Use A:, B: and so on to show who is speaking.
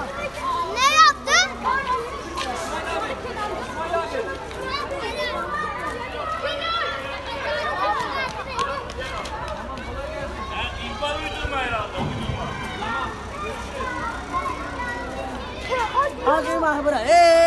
A: Ne yaptın?
B: İhbar uydurma herhalde.
C: Hadi mah bırak.